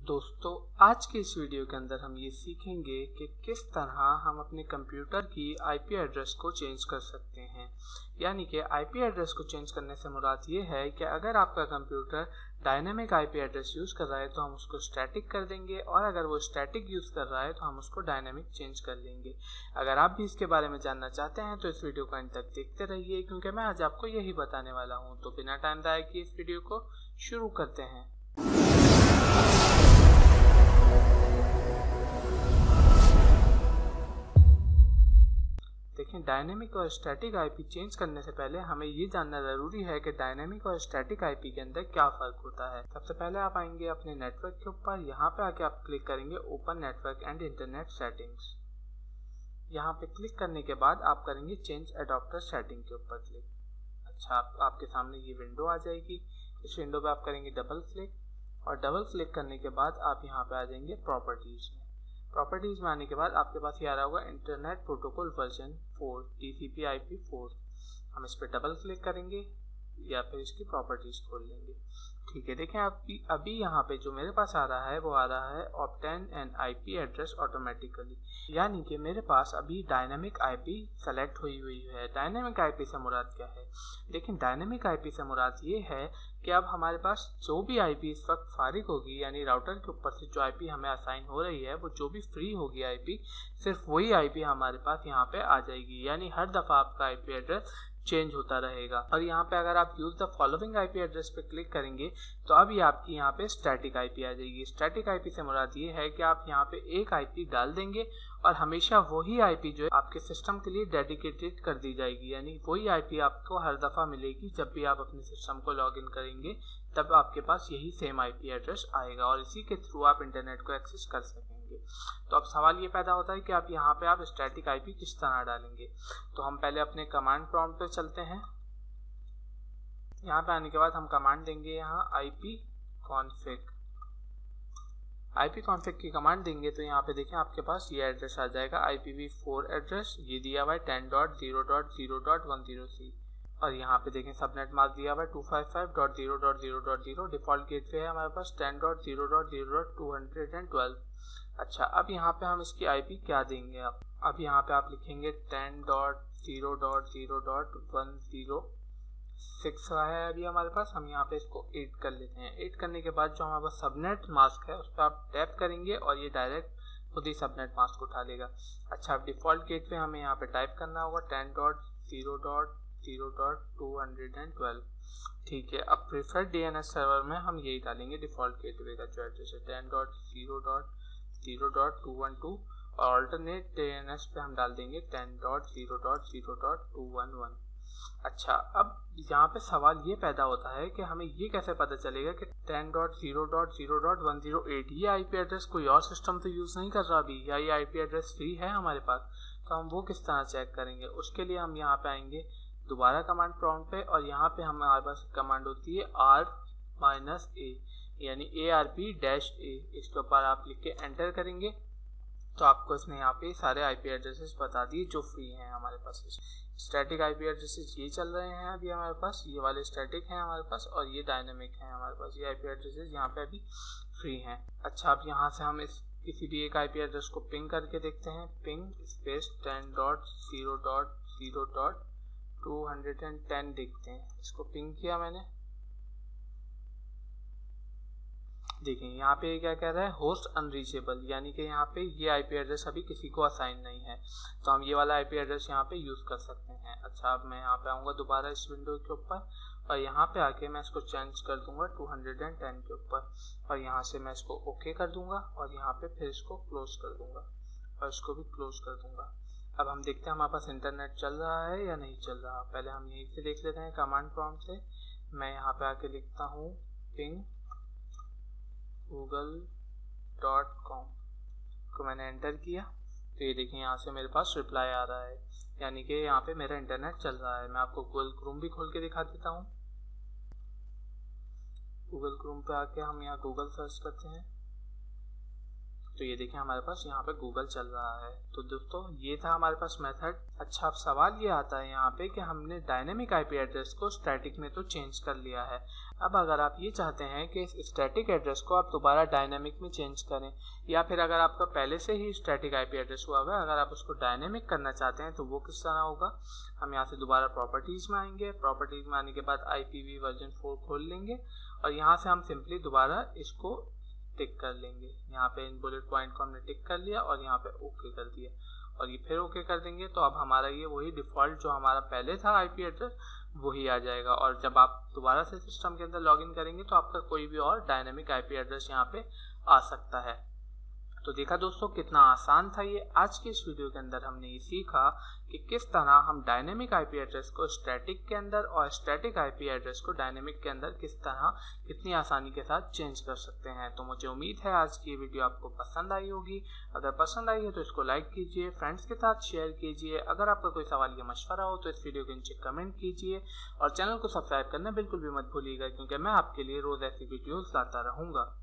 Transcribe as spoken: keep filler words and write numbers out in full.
दोस्तों, आज के इस वीडियो के अंदर हम ये सीखेंगे कि किस तरह हम अपने कंप्यूटर की आईपी एड्रेस को चेंज कर सकते हैं। यानी कि आईपी एड्रेस को चेंज करने से मुराद ये है कि अगर आपका computer dynamic IP address use कर रहा है तो हम उसको स्टैटिक कर देंगे, और अगर वो स्टैटिक यूज़ कर रहा है तो हम उसको डायनेमिक चेंज कर लेंगे। अगर आप भी इसके बारे में जानना चाहते हैं तो इस वीडियो को अंत तक देखते रहिए, क्योंकि मैं आज आपको यही बताने वाला हूँ। तो बिना टाइम ज़ाया किए इस वीडियो को शुरू करते हैं। देखें, डायनेमिक और स्टैटिक आईपी चेंज करने से पहले हमें ये जानना ज़रूरी है कि डायनेमिक और स्टैटिक आईपी के अंदर क्या फ़र्क होता है। सबसे पहले आप आएंगे अपने नेटवर्क के ऊपर। यहाँ पे आके आप क्लिक करेंगे open network and internet settings. यहाँ पे क्लिक करने के बाद आप करेंगे चेंज एडाप्टर सेटिंग के ऊपर क्लिक। अच्छा, आप, आपके सामने ये विंडो आ जाएगी। इस विंडो पे आप करेंगे डबल क्लिक, और डबल क्लिक करने के बाद आप यहाँ पे आ जाएंगे प्रॉपर्टीज़ में। प्रॉपर्टीज़ में आने के बाद आपके पास ये आ रहा होगा internet protocol version four TCP IP four. हम इस पर डबल क्लिक करेंगे या फिर इसकी प्रॉपर्टीज़ खोल लेंगे। ठीक है, देखें अभी अभी यहाँ पे जो मेरे पास आ रहा है वो आ रहा है obtain an IP address automatically, यानी कि मेरे पास अभी डायनेमिक आईपी सेलेक्ट हुई हुई है। डायनेमिक आईपी से मुराद क्या है? लेकिन डायनेमिक आईपी से मुराद ये है कि अब हमारे पास जो भी आईपी इस वक्त फारिग होगी, यानी राउटर के ऊपर से जो आईपी हमें असाइन हो रही है, वो जो भी फ्री होगी आईपी, सिर्फ वही आईपी हमारे पास यहाँ पे आ जाएगी। यानी हर दफ़ा आपका आईपी एड्रेस चेंज होता रहेगा। और यहाँ पे अगर आप use the following IP address पे क्लिक करेंगे तो अभी आपकी यहाँ पे स्टैटिक आईपी आ जाएगी। स्टैटिक आईपी से मुराद ये है कि आप यहाँ पे एक आईपी डाल देंगे और हमेशा वही आईपी जो है आपके सिस्टम के लिए डेडिकेटेड कर दी जाएगी। यानी वही आईपी आपको हर दफ़ा मिलेगी। जब भी आप अपने सिस्टम को लॉग इन करेंगे तब आपके पास यही सेम आईपी एड्रेस आएगा, और इसी के थ्रू आप इंटरनेट को एक्सेस कर सकेंगे। तो अब सवाल ये पैदा होता है कि आप यहाँ पे आप स्टैटिक आईपी किस तरह डालेंगे। तो हम पहले अपने कमांड प्रॉम्प्ट पे चलते हैं। यहाँ पे आने के बाद हम कमांड देंगे यहाँ आईपी कॉन्फिग। आईपी कॉन्फिग की कमांड देंगे तो यहाँ पे देखें आपके पास ये एड्रेस आ जाएगा I P V four address. ये दिया हुआ है ten dot zero dot zero dot one zero C, और यहाँ पे देखें सबनेट मास्क दिया हुआ है two five five dot zero dot zero dot zero. Default gateway है हमारे पास ten dot zero dot zero dot two hundred twelve. अच्छा, अब यहाँ पे हम इसकी आईपी क्या देंगे? आप अब यहाँ पे आप लिखेंगे ten dot zero dot zero dot one zero six है अभी हमारे पास। हम यहाँ पे इसको एड कर लेते हैं। एड करने के बाद जो हमारे पास सबनेट मास्क है उस पर आप टैप करेंगे और ये डायरेक्ट खुद ही सबनेट मास्क उठा लेगा। अच्छा, अब डिफॉल्ट गेटवे हमें यहाँ पे टाइप करना होगा ten dot zero dot zero dot two hundred twelve. ठीक है, अब प्रीफर्ड डीएनएस सर्वर में हम यही डालेंगे डिफॉल्ट गेटवे का जो एड्रेस है ten dot zero dot zero dot two one two, और अल्टरनेट डीएनएस पे हम डाल देंगे ten dot zero dot zero dot two one one. अच्छा, अब यहाँ पे सवाल ये पैदा होता है कि हमें ये कैसे पता चलेगा कि ten dot zero dot zero dot one zero eight ये आईपी एड्रेस कोई और सिस्टम तो यूज़ नहीं कर रहा अभी, या ये आईपी एड्रेस फ्री है हमारे पास? तो हम वो किस तरह चेक करेंगे? उसके लिए हम यहाँ पे आएंगे दोबारा कमांड प्रॉम्प्ट पे, और यहाँ पे हमारे पास कमांड होती है आर माइनस ए, यानी A R P dash A. इसके ऊपर आप लिख के एंटर करेंगे तो आपको इसने यहाँ पे सारे आईपी एड्रेसेस बता दिए जो फ्री हैं हमारे पास। स्टैटिक आईपी एड्रेसेस ये चल रहे हैं अभी हमारे पास, ये वाले स्टैटिक हैं हमारे पास, और ये डायनेमिक हैं हमारे पास। ये आईपी एड्रेसेस यहाँ पे अभी फ्री हैं। अच्छा, अब यहाँ से हम इस किसी भी एक आईपी एड्रेस को पिंग करके देखते हैं। Ping space ten dot zero dot zero dot two hundred ten देखते हैं। इसको पिंग किया मैंने। देखें यहाँ पे क्या कह रहा है, होस्ट अनरीचेबल, यानी कि यहाँ पे ये आईपी एड्रेस अभी किसी को असाइन नहीं है, तो हम ये वाला आईपी एड्रेस यहाँ पे यूज़ कर सकते हैं। अच्छा, अब मैं यहाँ पे आऊँगा दोबारा इस विंडो के ऊपर, और यहाँ पे आके मैं इसको चेंज कर दूंगा टू हंड्रेड टेन के ऊपर, और यहाँ से मैं इसको ओके कर दूंगा, और यहाँ पे फिर इसको क्लोज कर दूंगा, और इसको भी क्लोज कर दूंगा। अब हम देखते हैं हमारे पास इंटरनेट चल रहा है या नहीं चल रहा। पहले हम यहीं से देख लेते हैं कमांड प्रॉम्प्ट से। मैं यहाँ पे आके लिखता हूँ पिंग गूगल डॉट कॉम को मैंने एंटर किया तो ये देखें यहाँ से मेरे पास रिप्लाई आ रहा है, यानी कि यहाँ पे मेरा इंटरनेट चल रहा है। मैं आपको गूगल क्रोम भी खोल के दिखा देता हूँ। गूगल क्रोम पे आके हम यहाँ गूगल सर्च करते हैं तो ये देखिए हमारे पास यहाँ पे गूगल चल रहा है। तो दोस्तों ये था हमारे पास मेथड। अच्छा, अब सवाल ये आता है यहाँ पे कि हमने डायनेमिक आईपी एड्रेस को स्टैटिक में तो चेंज कर लिया है। अब अगर आप ये चाहते हैं कि इस स्टैटिक एड्रेस को आप दोबारा डायनेमिक में चेंज करें, या फिर अगर आपका पहले से ही स्टैटिक आईपी एड्रेस हुआ होगा, अगर आप उसको डायनेमिक करना चाहते हैं तो वो किस तरह होगा। हम यहाँ से दोबारा प्रॉपर्टीज में आएंगे। प्रॉपर्टीज में आने के बाद I P V version four खोल लेंगे और यहाँ से हम सिंपली दोबारा इसको टिक कर लेंगे। यहाँ पे इन बुलेट पॉइंट को हमने टिक कर लिया और यहाँ पे ओके कर दिया और ये फिर ओके कर देंगे। तो अब हमारा ये वही डिफ़ॉल्ट जो हमारा पहले था आईपी एड्रेस वही आ जाएगा। और जब आप दोबारा से सिस्टम के अंदर लॉगिन करेंगे तो आपका कोई भी और डायनेमिक आईपी एड्रेस यहाँ पे आ सकता है। तो देखा दोस्तों कितना आसान था ये। आज के इस वीडियो के अंदर हमने ये सीखा कि किस तरह हम डायनेमिक आईपी एड्रेस को स्टैटिक के अंदर और स्टैटिक आईपी एड्रेस को डायनेमिक के अंदर किस तरह कितनी आसानी के साथ चेंज कर सकते हैं। तो मुझे उम्मीद है आज की ये वीडियो आपको पसंद आई होगी। अगर पसंद आई है तो इसको लाइक कीजिए, फ्रेंड्स के साथ शेयर कीजिए। अगर आपका कोई सवाल या मशवरा हो तो इस वीडियो के नीचे कमेंट कीजिए और चैनल को सब्सक्राइब करना बिल्कुल भी मत भूलिएगा, क्योंकि मैं आपके लिए रोज़ ऐसी वीडियोज़ लाता रहूँगा।